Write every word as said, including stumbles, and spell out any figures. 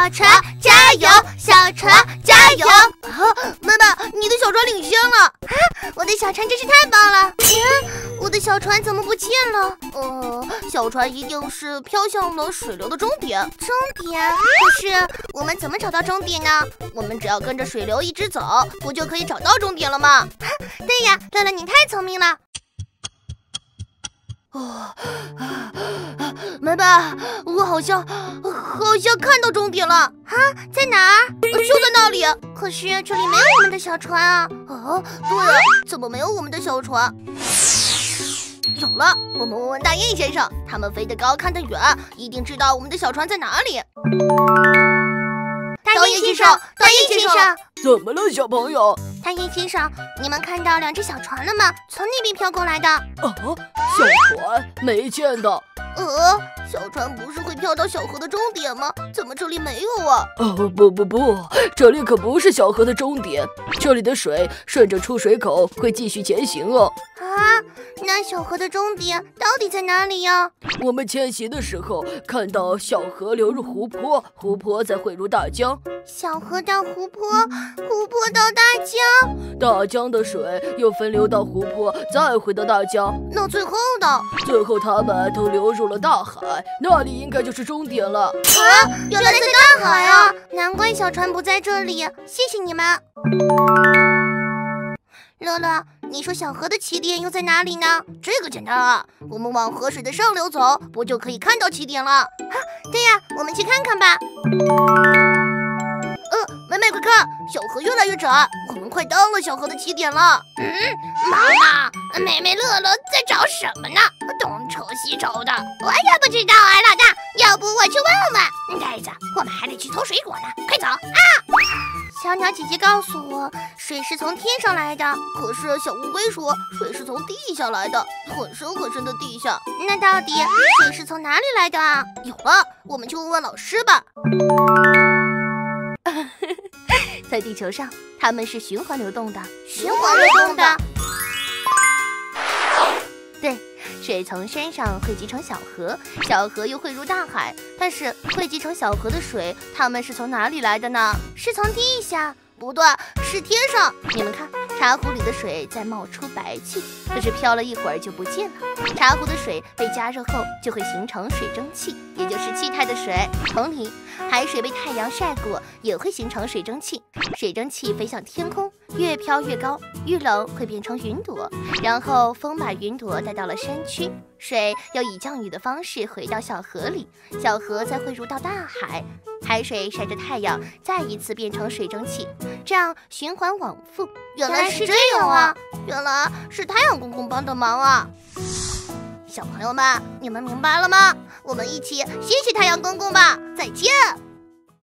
小船加油，小船加油！ 啊，妹妹，你的小船领先了！ 啊，我的小船真是太棒了！ 嗯，我的小船怎么不见了？呃，小船一定是飘向了水流的终点。 终点？可是我们怎么找到终点呢？ 我们只要跟着水流一直走，不就可以找到终点了吗？ 啊，对呀，乐乐，你太聪明了。 哦，妹妹，我好像好像看到终点了啊！ 在哪儿？ 就在那里。 可是这里没有我们的小船啊！ 啊，对了，怎么没有我们的小船？有了，我们问问大雁先生，他们飞得高，看得远，一定知道我们的小船在哪里。 大雁先生，大雁先生， 怎么了，小朋友？ 大雁先生，你们看到两只小船了吗？从那边飘过来的。 啊，小船没见到。 呃，小船不是会飘到小河的终点吗？怎么这里没有啊？ 哦，不不不，这里可不是小河的终点，这里的水顺着出水口会继续前行哦。 啊，那小河的终点到底在哪里呀？ 我们迁徙的时候看到小河流入湖泊，湖泊再汇入大江。 小河到湖泊，湖泊到大江， 大江的水又分流到湖泊，再回到大江。 那最后呢？ 最后它们都流入了大海，那里应该就是终点了。 啊，原来在大海啊！难怪小船不在这里，谢谢你们。乐乐，你说小河的起点又在哪里呢？ 这个简单啊，我们往河水的上流走，不就可以看到起点了？啊， 对呀，我们去看看吧。 呃，妹妹快看，小河越来越窄，我们快到了小河的起点了。 嗯，妈妈，妹妹乐乐在找什么呢？东瞅西瞅的，我也不知道啊，老大，要不我去问问。呆子，我们还得去偷水果呢，快走啊！ 小鸟姐姐告诉我，水是从天上来的。 可是小乌龟说，水是从地下来的，很深很深的地下。 那到底水是从哪里来的啊？ 有了，我们去问问老师吧。 在地球上，它们是循环流动的。 循环流动的？ 对，水从山上汇集成小河，小河又汇入大海。但是汇集成小河的水，它们是从哪里来的呢？ 是从地下？ 不对，是天上。 你们看，茶壶里的水在冒出白气，可是飘了一会儿就不见了。茶壶的水被加热后就会形成水蒸气，也就是气态的水。同理，海水被太阳晒过也会形成水蒸气，水蒸气飞向天空，越飘越高，遇冷会变成云朵，然后风把云朵带到了山区，水又以降雨的方式回到小河里，小河再汇入到大海，海水晒着太阳，再一次变成水蒸气，这样循环往复。 原来是这样啊！原来是太阳公公帮的忙啊！小朋友们，你们明白了吗？我们一起谢谢太阳公公吧！再见。